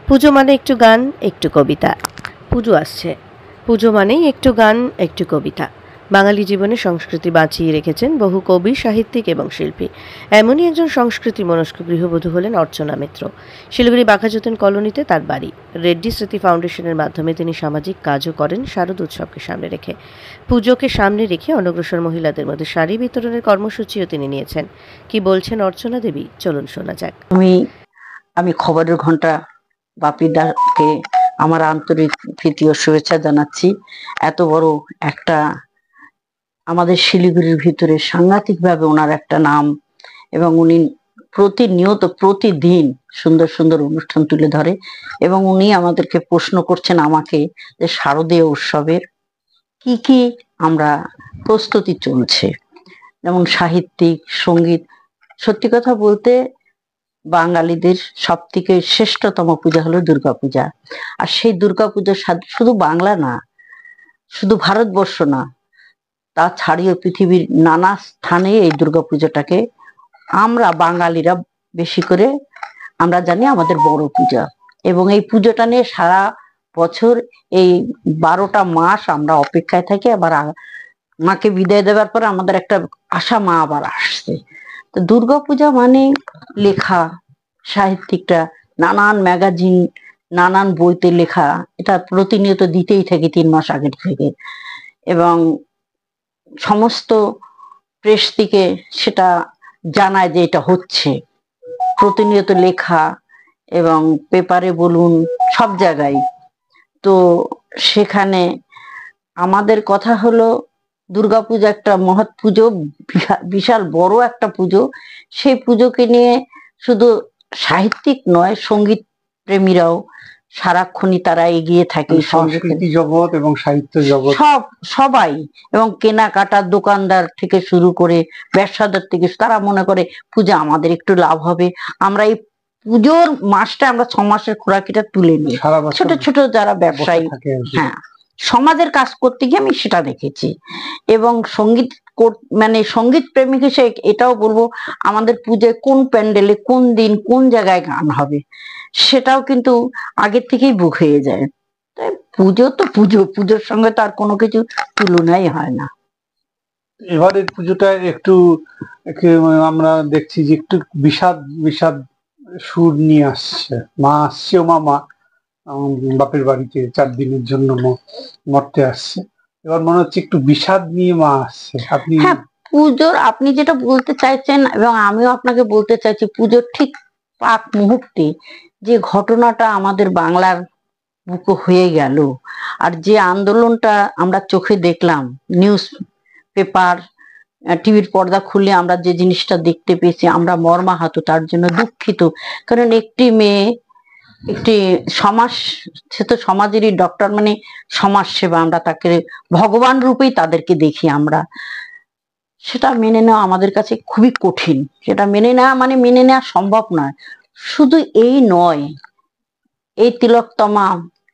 পুজো মানে একটু গান, একটু কবিতা। পুজো আসছে, পুজো মানেই একটু গান, একটু কবিতা। বাঙালি জীবনে সংস্কৃতি বাঁচিয়ে রেখেছেন বহু কবি, সাহিত্যিক এবং শিল্পী। এমনই একজন সংস্কৃতি মনস্ক গৃহবধূ হলেন অর্চনা মিত্র। শিলিগুড়ি বাঘাযতীন কলোনিতে তার বাড়ি। রেড্ডি স্মৃতি ফাউন্ডেশনের মাধ্যমে তিনি সামাজিক কাজও করেন শারদ উৎসবকে সামনে রেখে। পুজোকে সামনে রেখে অনগ্রসর মহিলাদের মধ্যে শাড়ি বিতরণের কর্মসূচিও তিনি নিয়েছেন। কি বলছেন অর্চনা দেবী, চলুন শোনা যাক। আমি খবরের ঘন্টা বাপিদাকে আমার আন্তরিক প্রীতি ও শুভেচ্ছা জানাচ্ছি। এত বড় একটা আমাদের শিলিগুড়ির ভিতরে সাংঘাতিক ভাবে ওনার একটা নাম, এবং উনি প্রতিনিয়ত প্রতিদিন সুন্দর সুন্দর অনুষ্ঠান তুলে ধরে, এবং উনি আমাদেরকে প্রশ্ন করছেন আমাকে যে শারদীয় উৎসবের কি কি আমরা প্রস্তুতি চলছে, যেমন সাহিত্যিক, সঙ্গীত। সত্যি কথা বলতে বাঙালিদের সব থেকে শ্রেষ্ঠতম পূজা হলো দুর্গাপূজা। আর সেই দুর্গাপূজার শুধু বাংলা না, শুধু ভারতবর্ষ না, তা ছাড়িয়ে পৃথিবীর নানা স্থানে এই দুর্গাপূজাটাকে আমরা বাঙালিরা বেশি করে আমরা জানি আমাদের বড় পূজা। এবং এই পুজোটা নিয়ে সারা বছর এই 12টা মাস আমরা অপেক্ষায় থাকি। আবার মাকে বিদায় দেওয়ার পর আমাদের একটা আশা, মা আবার আসছে। তো দুর্গাপূজা মানে লেখা, সাহিত্যিকরা নানান ম্যাগাজিন, নানান বইতে লেখা, এটা প্রতিনিয়ত দিতেই থাকে 3 মাস আগের থেকে, এবং সমস্ত প্রেস থেকে সেটা জানায় যে এটা হচ্ছে, প্রতিনিয়ত লেখা এবং পেপারে বলুন সব জায়গায়। তো সেখানে আমাদের কথা হলো দুর্গাপূজা একটা মহৎ পুজো, বিশাল বড় একটা পুজো। সেই পুজোকে নিয়ে শুধু সাহিত্যিক নয়, সঙ্গীত প্রেমীরাও সারাক্ষণই তারা এগিয়ে থাকে, সংস্কৃতি জগৎ এবং সাহিত্য জগৎ সবাই, এবং কেনাকাটার দোকানদার থেকে শুরু করে ব্যবসাদার থেকে, তারা মনে করে পূজা আমাদের একটু লাভ হবে, আমরা এই পুজোর মাসটা আমরা 6 মাসের খোরাকিটা তুলে নিই। ছোট ছোট যারা ব্যবসায়ী, হ্যাঁ, সমাজের কাজ করতে গিয়ে আমি সেটা দেখেছি। এবং সঙ্গীত মানে সঙ্গীত প্রেমিক হিসেবে এটাও বলবো, আমাদের পুজোয় কোন প্যান্ডেলে কোন দিন কোন জায়গায় গান হবে সেটাও কিন্তু আগের থেকেই বুক হয়ে যায়। তাই পুজো তো পুজো, পুজোর সঙ্গে তো আর কোনো কিছু তুলনাই হয় না। এবারের পুজোটা একটু আমরা দেখছি যে একটু বিষাদ বিষাদ সুর নিয়ে আসছে। মা আসছে, ও মামা বাপের বাড়িতে 4 দিনের জন্য মরতে আসছে। এবার মনে হচ্ছে একটু বিষাদ নিয়ে মা আসছে। আপনি পুজোর আপনি যেটা বলতে চাইছেন, এবং আমিও আপনাকে বলতে চাইছি, পুজোর ঠিক পাক মুহূর্তে যে ঘটনাটা আমাদের বাংলার বুকে হয়ে গেল, আর যে আন্দোলনটা আমরা চোখে দেখলাম, নিউজ পেপার, টিভির পর্দা খুলে আমরা যে জিনিসটা দেখতে পেয়েছি, আমরা মর্মাহত, তার জন্য দুঃখিত। কারণ একটি মেয়ে, একটি সমাজ, সে তো সমাজেরই ডক্টর, মানে সমাজ সেবা, আমরা তাকে ভগবান রূপেই তাদেরকে দেখি আমরা। সেটা মেনে নেওয়া আমাদের কাছে খুবই কঠিন। সেটা মেনে নেওয়া মানে মেনে নেওয়া সম্ভব নয়। শুধু এই নয়, এই তিলোত্তমা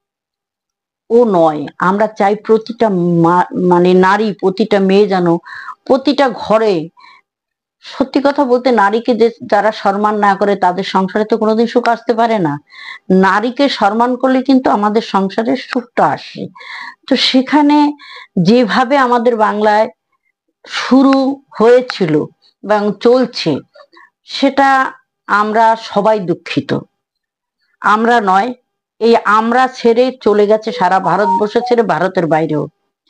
ও নয়, আমরা চাই প্রতিটা মানে নারী, প্রতিটা মেয়ে যেন প্রতিটা ঘরে, সত্যি কথা বলতে নারীকে যে যারা সম্মান না করে তাদের সংসারে তো কোনোদিন সুখ আসতে পারে না। নারীকে সম্মান করলে কিন্তু আমাদের সংসারে সুখটা আসে। তো সেখানে যেভাবে আমাদের বাংলায় শুরু হয়েছিল এবং চলছে, সেটা আমরা সবাই দুঃখিত। আমরা নয়, এই আমরা ছেড়ে চলে গেছে সারা ভারতবর্ষ ছেড়ে ভারতের বাইরেও।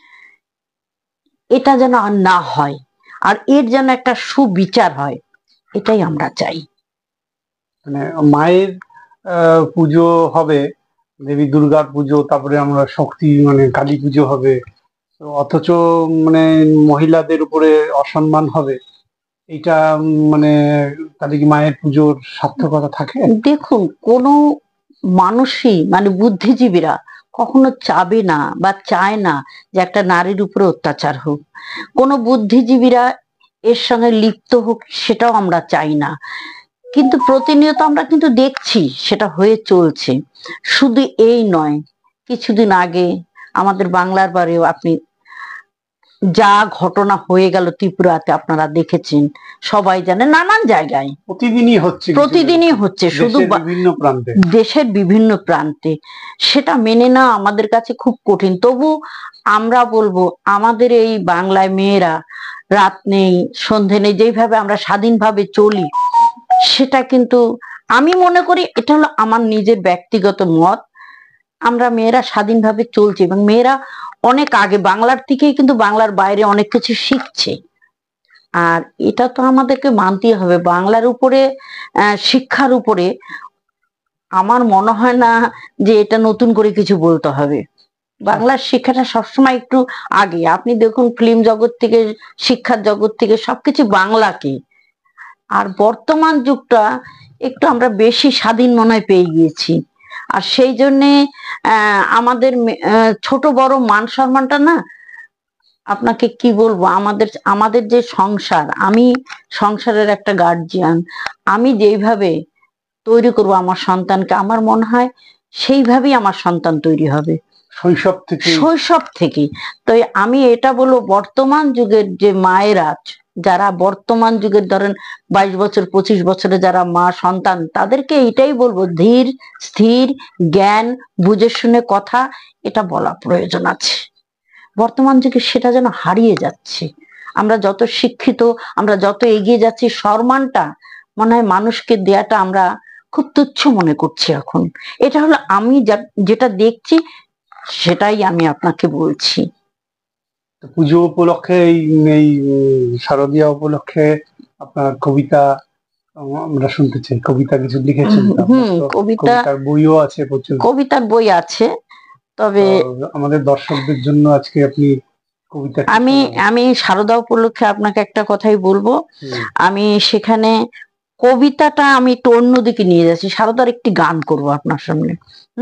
এটা যেন আর না হয়, আর এর যেন একটা সুবিচার হয়, এটাই আমরা চাই। মানে মায়ের পুজো হবে, দেবী দুর্গার পুজো, তারপরে আমরা শক্তি মানে কালী পুজো হবে, অথচ মানে মহিলাদের উপরে অসম্মান হবে। এটা মানে তাহলে কি মায়ের পুজোর সার্থকতা থাকে? দেখুন, কোনো মানুষই মানে বুদ্ধিজীবীরা কখনো চাবে না বা চায় না যে একটা নারীর উপরে অত্যাচার হোক। কোনো বুদ্ধিজীবীরা এর সঙ্গে লিপ্ত হোক, সেটাও আমরা চাই না। কিন্তু প্রতিনিয়ত আমরা কিন্তু দেখছি সেটা হয়ে চলছে। শুধু এই নয়, কিছুদিন আগে আমাদের বাংলার বাড়িও আপনি যা ঘটনা হয়ে গেল ত্রিপুরাতে আপনারা দেখেছেন, সবাই জানে, নানান জায়গায় প্রতিদিনই হচ্ছে, শুধু বিভিন্ন প্রান্তে, দেশের বিভিন্ন প্রান্তে। সেটা মেনে না আমাদের কাছে খুব কঠিন। তবু আমরা বলবো, আমাদের এই বাংলায় মেয়েরা রাত নেই সন্ধে নেই, যেইভাবে আমরা স্বাধীনভাবে চলি, সেটা কিন্তু আমি মনে করি, এটা হলো আমার নিজের ব্যক্তিগত মত, আমরা মেয়েরা স্বাধীনভাবে চলছি এবং মেয়েরা অনেক আগে বাংলার থেকেই কিন্তু বাংলার বাইরে অনেক কিছু শিখছে। আর এটা তো আমাদেরকে মানতেই হবে। বাংলার উপরে শিক্ষার উপরে আমার মনে হয় না যে এটা নতুন করে কিছু বলতে হবে। বাংলার শিক্ষাটা সবসময় একটু আগে। আপনি দেখুন, ফিল্ম জগৎ থেকে, শিক্ষার জগৎ থেকে সবকিছু বাংলাকে। আর বর্তমান যুগটা একটু আমরা বেশি স্বাধীন মনে হয় পেয়ে গিয়েছি। আর সেই জন্যে আমাদের ছোট বড় মান সম্মানটা না, আপনাকে কি বলবো, আমাদের যে সংসার, আমি সংসারের একটা গার্জিয়ান, আমি যেইভাবে তৈরি করব আমার সন্তানকে, আমার মনে হয় সেইভাবেই আমার সন্তান তৈরি হবে শৈশব থেকে। তো আমি এটা বলবো, বর্তমান যুগের যে মায়েরা, যারা বর্তমান যুগের ধরেন 22 বছর 25 বছরে যারা মা সন্তান, তাদেরকে এটাই বলবো, ধীর স্থির জ্ঞান বুঝে শুনে কথা এটা বলা প্রয়োজন আছে। বর্তমান যুগে সেটা যেন হারিয়ে যাচ্ছে। আমরা যত শিক্ষিত, আমরা যত এগিয়ে যাচ্ছি, সম্মানটা মনে হয় মানুষকে দেয়াটা আমরা খুব তুচ্ছ মনে করছি এখন। এটা হলো আমি যেটা দেখছি, সেটাই আমি আপনাকে বলছি। পুজো উপলক্ষে, এই শারদীয়া উপলক্ষে আপনার কবিতা আমরা শুনতে চাই। কবিতা কিছু লিখেছেন? কবিতার বইও আছে, প্রচুর কবিতার বই আছে। তবে আমাদের দর্শকদের জন্য আজকে আপনি কবিতা, আমি শারদা উপলক্ষে আপনাকে একটা কথাই বলবো। আমি সেখানে কবিতাটা আমি একটু অন্যদিকে নিয়ে যাচ্ছি। শারদার একটি গান করব আপনার সামনে।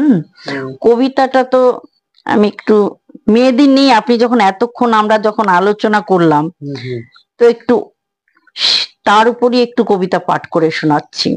কবিতাটা তো আমি একটু মেয়েদের নিয়ে, আপনি যখন এতক্ষণ আমরা যখন আলোচনা করলাম, তো একটু তার উপরই একটু কবিতা পাঠ করে শোনাচ্ছি।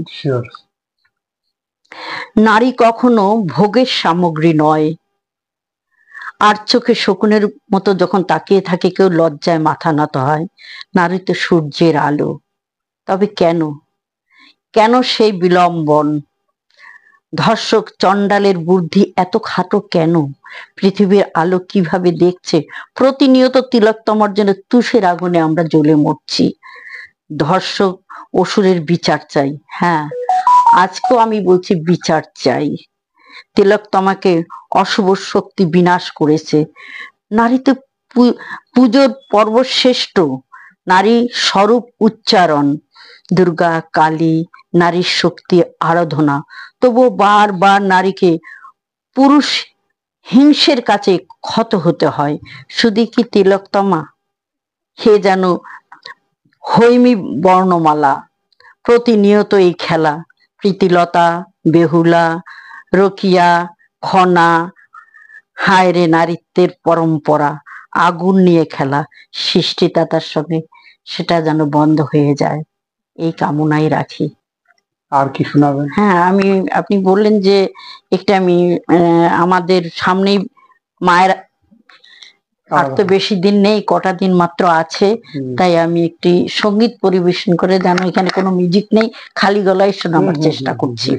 নারী কখনো ভোগের সামগ্রী নয়, আর চোখে শকুনের মতো যখন তাকিয়ে থাকে কেউ, লজ্জায় মাথা নত হয়। নারী তো সূর্যের আলো। তবে কেন কেন সেই বিলম্বন? ধর্ষক চণ্ডালের বুদ্ধি এত খাটো কেন? পৃথিবীর আলো কিভাবে দেখছে? প্রতিনিয়ত তিলোত্তমার জন্য তুষের আগুনে আমরা জ্বলে মরছি। ধর্ষক অসুরের বিচার চাই। হ্যাঁ, আজকেও আমি বলছি বিচার চাই। তিলোত্তমাকে অশুভ শক্তি বিনাশ করেছে। নারী তো পুজোর পর্ব শ্রেষ্ঠ, নারী স্বরূপ উচ্চারণ, দুর্গা কালী নারীর শক্তি আরাধনা। তবুও বারবার নারীকে পুরুষ হিংসের কাছে ক্ষত হতে হয়। শুধু কি তিলোত্তমা? হে যেন হৈমী বর্ণমালা। প্রতিনিয়ত এই খেলা, প্রীতিলতা, বেহুলা, রকিয়া, খনা, হায় রে নারীত্বের পরম্পরা, আগুন নিয়ে খেলা সৃষ্টিদাতার সঙ্গে, সেটা যেন বন্ধ হয়ে যায়, এই কামনাই রাখি। আর কি শোনাবেন? হ্যাঁ, আপনি বললেন যে একটা আমি আমাদের সামনেই মায়ের, আর তো বেশি দিন নেই, কটা দিন মাত্র আছে, তাই আমি একটি সঙ্গীত পরিবেশন করে, জানো এখানে কোনো মিউজিক নেই, খালি গলায় শোনাবার চেষ্টা করছি।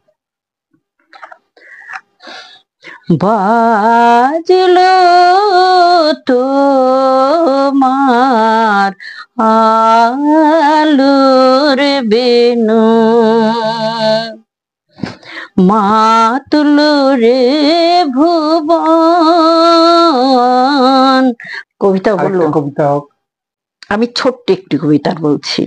বাজলো তোমার আলোর বেনু, মাতুল রে ভুবন। কবিতা বললো? কবিতা হোক। আমি ছোট্ট একটি কবিতা বলছি।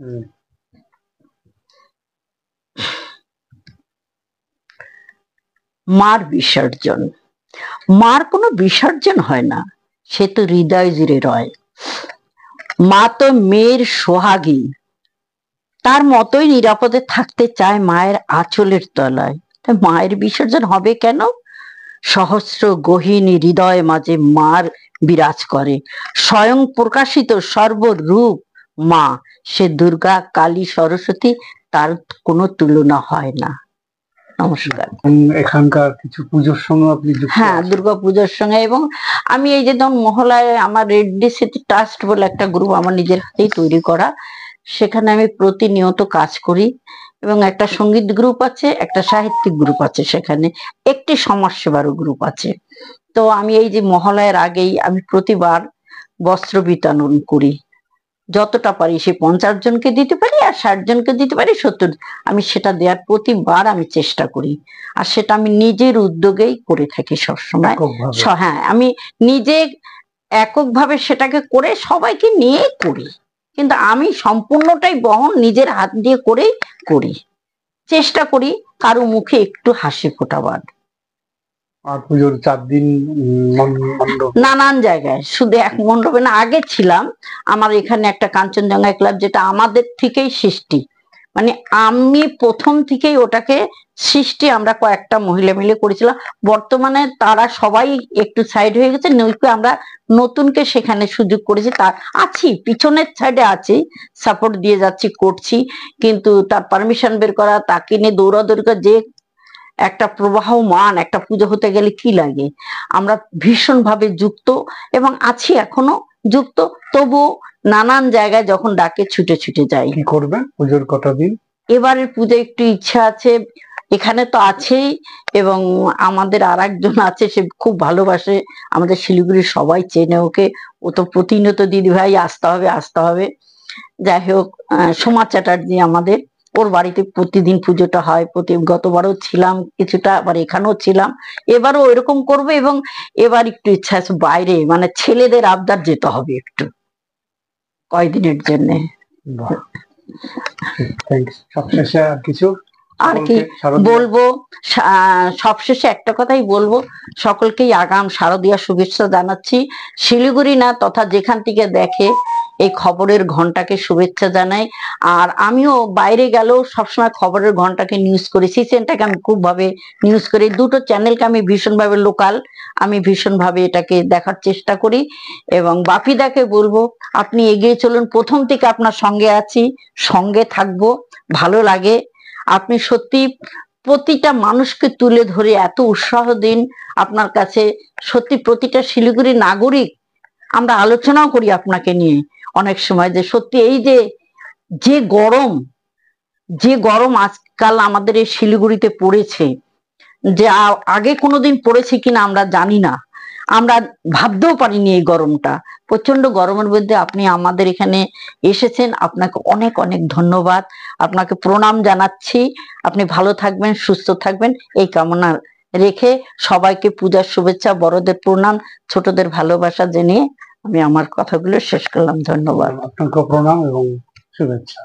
মার বিসর্জন। মার কোনো বিসর্জন হয় না, সে তো হৃদয় জুড়ে রয়। মা তো মেয়ের সোহাগী, তার মতোই নিরাপদে থাকতে চায় মায়ের আঁচলের তলায়। মায়ের বিসর্জন হবে কেন? সহস্র গহীন হৃদয় মাঝে মার বিরাজ করে, স্বয়ং প্রকাশিত সর্বরূপ মা। সে দুর্গা কালী সরস্বতী, তার কোনো তুলনা হয় না। নমস্কার। এখানকার কিছু পুজোর সঙ্গে আপনি যুক্ত হ্যাঁ, আছেন? দুর্গাপূজার সঙ্গে, এবং আমি এই যে ধরুন মহলায় আমার রেড্ডি স্মৃতি ট্রাস্ট বলে একটা গ্রুপ আমার নিজের হাতেই তৈরি করা, সেখানে আমি প্রতিনিয়ত কাজ করি, এবং একটা সঙ্গীত গ্রুপ আছে, একটা সাহিত্যিক গ্রুপ আছে, সেখানে একটি সমাজসেবারও গ্রুপ আছে। তো আমি এই যে মহালয়ার আগেই আমি প্রতিবার বস্ত্র বিতরণ করি, যতটা পারি সে 50 জনকে দিতে পারি, আর 60 জনকে দিতে পারি, 70, আমি সেটা দেওয়ার প্রতিবার আমি চেষ্টা করি। আর সেটা আমি নিজের উদ্যোগেই করে থাকি সবসময়। এককভাবে? হ্যাঁ, আমি নিজে এককভাবে সেটাকে করে সবাইকে নিয়ে করি, কিন্তু আমি সম্পূর্ণটাই বহন নিজের হাত দিয়ে করেই করি, চেষ্টা করি কারো মুখে একটু হাসি ফোটাবার। আর পুজোর 4 দিন মণ্ডপ? নানান জায়গায়, শুধু এক মণ্ডপে না। আগে ছিলাম আমার এখানে একটা কাঞ্চনজঙ্ঘা ক্লাব, যেটা আমাদের থেকেই সৃষ্টি, মানে আমি প্রথম থেকেই ওটাকে সৃষ্টি, আমরা কয়েকটা মহিলা মিলে করেছিলাম। বর্তমানে তারা সবাই একটু সাইড হয়ে গেছে, নইলে আমরা নতুনকে সেখানে সুযোগ করেছি। তার আছি, পিছনের সাইডে আছি, সাপোর্ট দিয়ে যাচ্ছি, করছি, কিন্তু তার পারমিশন বের করা, তাকে নিয়ে দৌড়াদৌড়ি করা, যে একটা প্রবাহমান একটা পুজো হতে গেলে কি লাগে, আমরা ভীষণ ভাবে যুক্ত এবং আছি, এখনো যুক্ত। তবু নানান জায়গায় যখন ডাকে ছুটে ছুটে যাই। কি করবেন পুজোর কটা দিন? এবারের পুজো একটু ইচ্ছা আছে, এখানে তো আছেই, এবং আমাদের আর একজন আছে, সে খুব ভালোবাসে, আমাদের শিলিগুড়ির সবাই চেনে ওকে, ও তো প্রতিনিয়ত দিদি ভাই আসতে হবে আসতে হবে। যাই হোক, সোমা চ্যাটার্জি আমাদের, ওর বাড়িতে প্রতিদিন পুজোটা হয়, গতবারও ছিলাম কিছুটা, আবার এখানেও ছিলাম, এবারও এরকম করবে। এবং এবার একটু ইচ্ছা আছে বাইরে, মানে ছেলেদের আবদার যেতে হবে একটু কয়দিনের জন্য। বাহ, থ্যাঙ্কস। সবশেষে আর কিছু আর কি বলবো, সবশেষে একটা কথাই বলবো, সকলকেই আগাম শারদীয়া শুভেচ্ছা জানাচ্ছি। শিলিগুড়ি না, তথা যেখান থেকে দেখে এই খবরের ঘন্টাকে শুভেচ্ছা জানাই। আর আমিও বাইরে গেলেও সবসময় খবরের ঘন্টাকে নিউজ করি, সিসিএনটাকে আমি খুব ভাবে নিউজ করি, দুটো চ্যানেলকে আমি ভীষণভাবে লোকাল, আমি ভীষণভাবে এটাকে দেখার চেষ্টা করি। এবং বাপিদাকে বলবো, আপনি এগিয়ে চলুন, প্রথম থেকে আপনার সঙ্গে আছি, সঙ্গে থাকবো, ভালো লাগে। আপনি সত্যি প্রতিটা মানুষকে তুলে ধরে এত উৎসাহ দিন, আপনার কাছে সত্যি প্রতিটা শিলিগুড়ি নাগরিক, আমরা আলোচনাও করি আপনাকে নিয়ে অনেক সময়, যে সত্যি এই যে গরম আজকাল আমাদের এই শিলিগুড়িতে পড়েছে, যে আগে কোনোদিন পড়েছে কিনা আমরা জানি না, আমরা ভাবতেও পারিনি এই গরমটা, প্রচন্ড গরমের মধ্যে আপনি আমাদের এখানে এসেছেন, আপনাকে অনেক অনেক ধন্যবাদ, আপনাকে প্রণাম জানাচ্ছি। আপনি ভালো থাকবেন, সুস্থ থাকবেন, এই কামনা রেখে সবাইকে পূজার শুভেচ্ছা, বড়দের প্রণাম, ছোটদের ভালোবাসা জানিয়ে আমি আমার কথাগুলো শেষ করলাম। ধন্যবাদ। আপনাকে প্রণাম এবং শুভেচ্ছা।